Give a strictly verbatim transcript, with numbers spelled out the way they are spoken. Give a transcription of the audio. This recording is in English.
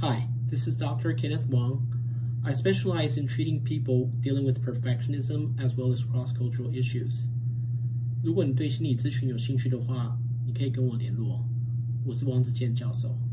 Hi, this is Doctor Kenneth Wang. I specialize in treating people dealing with perfectionism as well as cross-cultural issues. 如果你对心理咨询有兴趣的话，你可以跟我联络。我是王子健教授。